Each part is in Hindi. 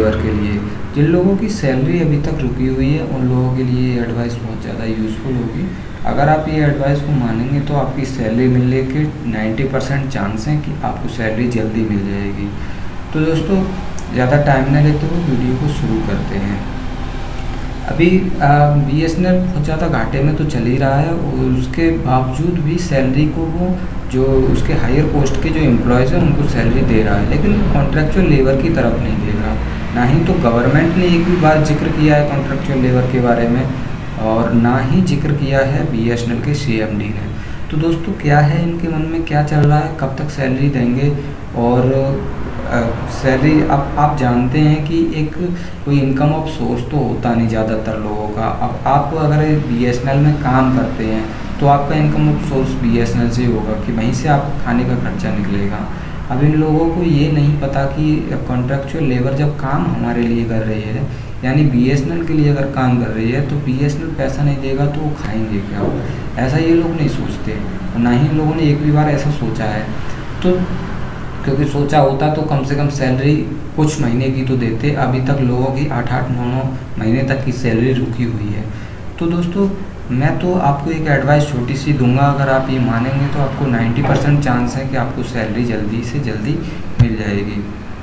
लेबर के लिए। जिन लोगों की सैलरी अभी तक रुकी हुई है उन लोगों के लिए ये एडवाइस बहुत ज़्यादा यूज़फुल होगी। अगर आप ये एडवाइस को मानेंगे तो आपकी सैलरी मिलने के 90% चांस हैं कि आपको सैलरी जल्दी मिल जाएगी। तो दोस्तों ज़्यादा टाइम न लेते हुए वीडियो को शुरू करते हैं। अभी BSNL बहुत ज़्यादा घाटे में तो चल ही रहा है और उसके बावजूद भी सैलरी को वो जो उसके हायर पोस्ट के जो एम्प्लॉयज़ हैं उनको सैलरी दे रहा है, लेकिन कॉन्ट्रैक्चुअल लेबर की तरफ नहीं दे रहा। ना ही तो गवर्नमेंट ने एक भी बार जिक्र किया है कॉन्ट्रैक्चुअल लेबर के बारे में और ना ही जिक्र किया है BSNL के CMD ने। तो दोस्तों क्या है इनके मन में, क्या चल रहा है, कब तक सैलरी देंगे? और सैलरी अब आप जानते हैं कि एक कोई इनकम ऑफ सोर्स तो होता नहीं ज़्यादातर लोगों का। अब आप अगर BSNL में काम करते हैं तो आपका इनकम ऑफ सोर्स BSNL से ही होगा कि वहीं से आपका खाने का खर्चा निकलेगा। अब इन लोगों को ये नहीं पता कि कॉन्ट्रैक्चुअल लेबर जब काम हमारे लिए कर रही है, यानी BSNL के लिए अगर काम कर रही है, तो BSNL पैसा नहीं देगा तो वो खाएंगे क्या? ऐसा ये लोग नहीं सोचते और ना ही इन लोगों ने एक भी बार ऐसा सोचा है। तो क्योंकि सोचा होता तो कम से कम सैलरी कुछ महीने की तो देते। अभी तक लोगों की 8-8, 9-9 महीने तक की सैलरी रुकी हुई है। तो दोस्तों मैं तो आपको एक एडवाइस छोटी सी दूंगा, अगर आप ये मानेंगे तो आपको 90% चांस है कि आपको सैलरी जल्दी से जल्दी मिल जाएगी।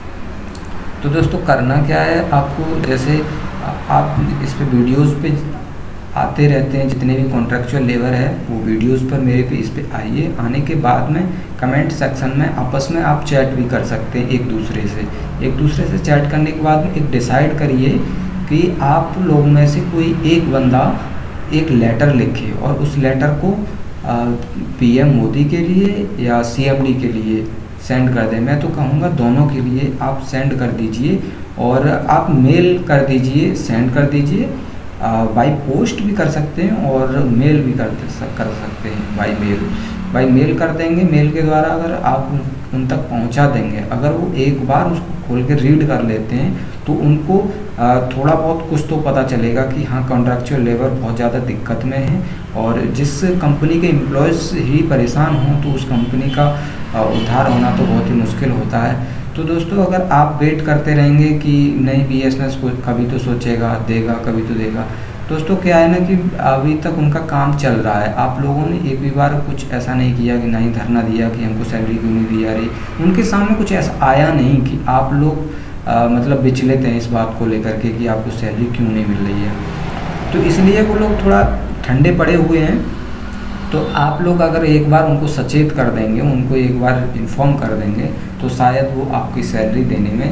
तो दोस्तों करना क्या है आपको, जैसे आप इस पे वीडियोज़ पे आते रहते हैं, जितने भी कॉन्ट्रैक्चुअल लेबर है वो वीडियोस पर मेरे पे इस पे आइए। आने के बाद में कमेंट सेक्शन में आपस में आप चैट भी कर सकते हैं एक दूसरे से चैट करने के बाद में एक डिसाइड करिए कि आप लोग में से कोई एक बंदा एक लेटर लिखे और उस लेटर को PM मोदी के लिए या CMD के लिए सेंड कर दें। मैं तो कहूँगा दोनों के लिए आप सेंड कर दीजिए और आप मेल कर दीजिए, सेंड कर दीजिए। बाई पोस्ट भी कर सकते हैं और मेल भी कर सकते हैं। बाई मेल कर देंगे, मेल के द्वारा अगर आप उन तक पहुंचा देंगे, अगर वो एक बार उसको खोल के रीड कर लेते हैं तो उनको थोड़ा बहुत कुछ तो पता चलेगा कि हाँ कॉन्ट्रैक्चुअल लेबर बहुत ज़्यादा दिक्कत में है और जिस कंपनी के एम्प्लॉयज़ ही परेशान हों तो उस कंपनी का उद्धार होना तो बहुत ही मुश्किल होता है। तो दोस्तों अगर आप वेट करते रहेंगे कि नहीं BSNL को कभी तो सोचेगा, देगा, कभी तो देगा। दोस्तों क्या है ना कि अभी तक उनका काम चल रहा है। आप लोगों ने एक भी बार कुछ ऐसा नहीं किया कि नहीं धरना दिया कि हमको सैलरी क्यों नहीं दी जा रही। उनके सामने कुछ ऐसा आया नहीं कि आप लोग मतलब विचलित हैं इस बात को लेकर के कि आपको सैलरी क्यों नहीं मिल रही है। तो इसलिए वो लोग थोड़ा ठंडे पड़े हुए हैं। तो आप लोग अगर एक बार उनको सचेत कर देंगे, उनको एक बार इन्फॉर्म कर देंगे तो शायद वो आपकी सैलरी देने में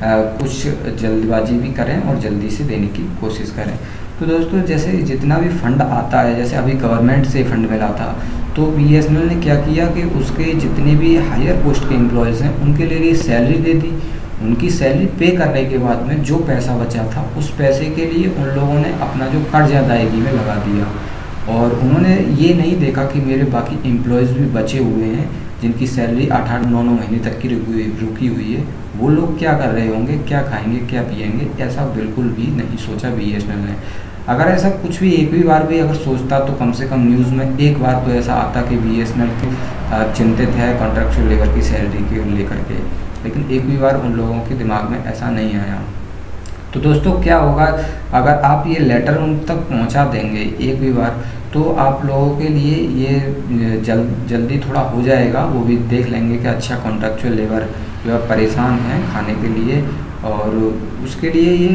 कुछ जल्दबाजी भी करें और जल्दी से देने की कोशिश करें। तो दोस्तों जैसे जितना भी फंड आता है, जैसे अभी गवर्नमेंट से फंड मिला था तो BSNL ने क्या किया कि उसके जितने भी हायर पोस्ट के एम्प्लॉयज़ हैं उनके लिए सैलरी दे दी। उनकी सैलरी पे करने के बाद में जो पैसा बचा था उस पैसे के लिए उन लोगों ने अपना जो कर्ज अदायगी में लगा दिया और उन्होंने ये नहीं देखा कि मेरे बाकी एम्प्लॉयज़ भी बचे हुए हैं जिनकी सैलरी 8-8, 9-9 महीने तक की रुकी हुई है। वो लोग क्या कर रहे होंगे, क्या खाएंगे, क्या पिएंगे, ऐसा बिल्कुल भी नहीं सोचा BSNL ने। अगर ऐसा कुछ भी एक भी बार भी अगर सोचता तो कम से कम न्यूज़ में एक बार तो ऐसा आता कि BSNL चिंतित है कॉन्ट्रैक्चुअल लेबर की सैलरी के लेकर के, लेकिन एक भी बार उन लोगों के दिमाग में ऐसा नहीं आया। तो दोस्तों क्या होगा, अगर आप ये लेटर उन तक पहुंचा देंगे एक भी बार तो आप लोगों के लिए ये जल्दी थोड़ा हो जाएगा। वो भी देख लेंगे कि अच्छा कॉन्ट्रैक्चुअल लेबर जो परेशान हैं खाने के लिए और उसके लिए ये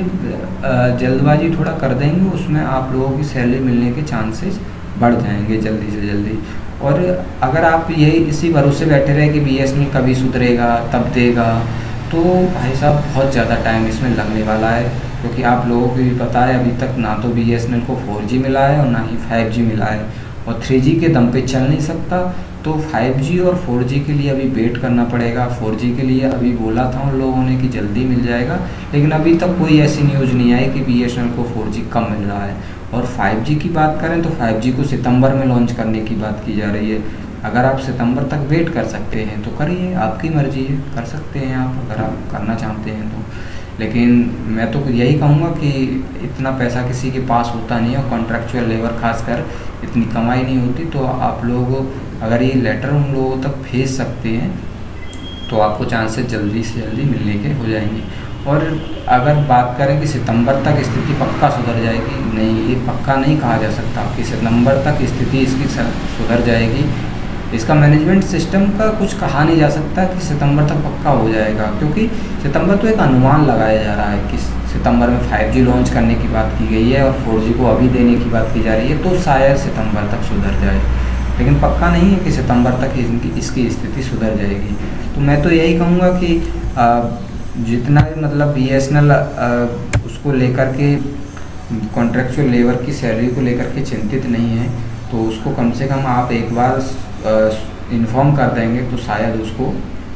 जल्दबाजी थोड़ा कर देंगे, उसमें आप लोगों की सैलरी मिलने के चांसेस बढ़ जाएंगे जल्दी से जल्दी। और अगर आप यही इसी भरोसे बैठे रहे कि BSNL कभी सुधरेगा तब देगा तो भाई साहब बहुत ज़्यादा टाइम इसमें लगने वाला है, क्योंकि आप लोगों को भी पता है अभी तक ना तो BSNL को 4G मिला है और ना ही 5G मिला है और 3G के दम पे चल नहीं सकता। तो 5G और 4G के लिए अभी वेट करना पड़ेगा। 4G के लिए अभी बोला था उन लोगों ने कि जल्दी मिल जाएगा, लेकिन अभी तक कोई ऐसी न्यूज़ नहीं आई कि BSNL को 4G कम मिल रहा है। और 5G की बात करें तो 5G को सितंबर में लॉन्च करने की बात की जा रही है। अगर आप सितंबर तक वेट कर सकते हैं तो करिए, आपकी मर्जी है, कर सकते हैं आप अगर आप करना चाहते हैं तो। लेकिन मैं तो यही कहूँगा कि इतना पैसा किसी के पास होता नहीं है, कॉन्ट्रैक्चुअल लेबर खासकर इतनी कमाई नहीं होती। तो आप लोग अगर ये लेटर उन लोगों तक भेज सकते हैं तो आपको चांसेस जल्दी से जल्दी मिलने के हो जाएंगे। और अगर बात करें कि सितंबर तक स्थिति पक्का सुधर जाएगी, नहीं, ये पक्का नहीं कहा जा सकता कि सितंबर तक स्थिति इसकी सुधर जाएगी। इसका मैनेजमेंट सिस्टम का कुछ कहा नहीं जा सकता कि सितंबर तक पक्का हो जाएगा, क्योंकि सितंबर तो एक अनुमान लगाया जा रहा है कि सितंबर में 5G लॉन्च करने की बात की गई है और 4G को अभी देने की बात की जा रही है, तो शायद सितंबर तक सुधर जाए, लेकिन पक्का नहीं है कि सितंबर तक इसकी स्थिति सुधर जाएगी। तो मैं तो यही कहूँगा कि जितना भी मतलब BSNL उसको लेकर के कॉन्ट्रेक्चुअल लेबर की सैलरी को लेकर के चिंतित नहीं है, तो उसको कम से कम आप एक बार इन्फॉर्म कर देंगे तो शायद उसको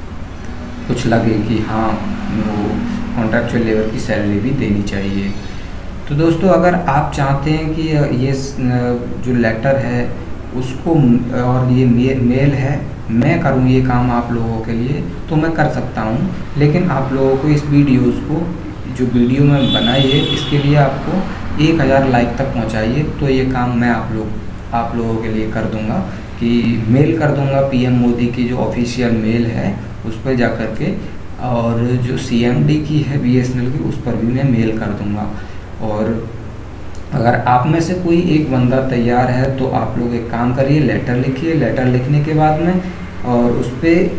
कुछ लगे कि हाँ, वो कॉन्ट्रेक्चुअल लेबर की सैलरी भी देनी चाहिए। तो दोस्तों, अगर आप चाहते हैं कि ये जो लेटर है उसको और ये मेल है मैं करूँ ये काम आप लोगों के लिए, तो मैं कर सकता हूँ, लेकिन आप लोगों को इस वीडियोज़ को, जो वीडियो में बनाई है, इसके लिए आपको 1000 लाइक तक पहुँचाइए, तो ये काम मैं आप लोगों के लिए कर दूँगा कि मेल कर दूँगा PM मोदी की जो ऑफिशियल मेल है उस पर जा कर के, और जो CMD की है BSNL की, उस पर भी मैं मेल कर दूँगा। और अगर आप में से कोई एक बंदा तैयार है तो आप लोग एक काम करिए, लेटर लिखिए। लेटर लिखने के बाद में और उस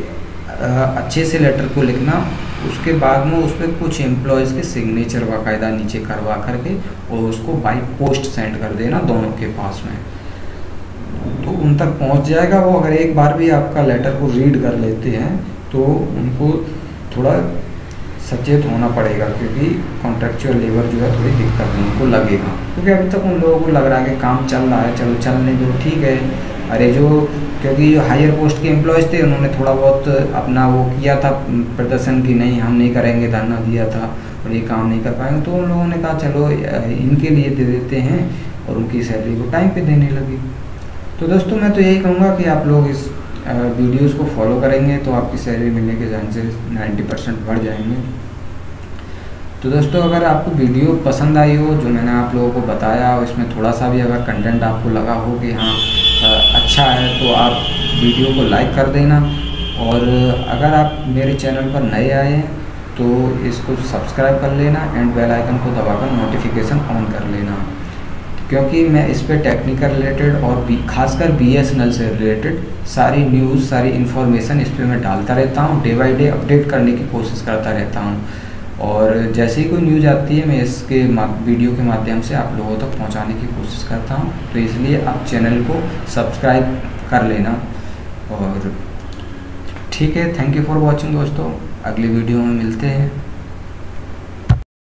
पर अच्छे से लेटर को लिखना, उसके बाद में उस पर कुछ एम्प्लॉयज़ के सिग्नेचर बाकायदा नीचे करवा करके और उसको बाई पोस्ट सेंड कर देना दोनों के पास में, तो उन तक पहुंच जाएगा। वो अगर एक बार भी आपका लेटर को रीड कर लेते हैं तो उनको थोड़ा सचेत होना पड़ेगा, क्योंकि कॉन्ट्रेक्चुअल लेबर जो है थोड़ी दिक्कत उनको लगेगा, क्योंकि अभी तक उन लोगों को लग रहा है कि काम चल रहा है, चलो चलने दो, ठीक है। अरे क्योंकि हायर पोस्ट के एम्प्लॉयज़ थे, उन्होंने थोड़ा बहुत अपना वो किया था प्रदर्शन की, नहीं हम नहीं करेंगे, धरना दिया था और ये काम नहीं कर पाएंगे, तो उन लोगों ने कहा चलो इनके लिए दे देते हैं, और उनकी सैलरी को टाइम पे देने लगी। तो दोस्तों, मैं तो यही कहूँगा कि आप लोग इस वीडियोज़ को फॉलो करेंगे तो आपकी सैलरी मिलने के चांसेस 90% बढ़ जाएंगे। तो दोस्तों, अगर आपको वीडियो पसंद आई हो जो मैंने आप लोगों को बताया, और इसमें थोड़ा सा भी अगर कंटेंट आपको लगा हो कि हाँ अच्छा है, तो आप वीडियो को लाइक कर देना। और अगर आप मेरे चैनल पर नए आए हैं तो इसको सब्सक्राइब कर लेना एंड बेल आइकन को दबाकर नोटिफिकेशन ऑन कर लेना, क्योंकि मैं इस पर टेक्निकल रिलेटेड और खासकर BSNL से रिलेटेड सारी न्यूज़, सारी इन्फॉर्मेशन इस पर मैं डालता रहता हूँ, डे बाय डे अपडेट करने की कोशिश करता रहता हूँ। और जैसे ही कोई न्यूज़ आती है मैं इसके वीडियो के माध्यम से आप लोगों तक पहुँचाने की कोशिश करता हूँ, तो इसलिए आप चैनल को सब्सक्राइब कर लेना। और ठीक है, थैंक यू फॉर वॉचिंग दोस्तों, अगली वीडियो में मिलते हैं।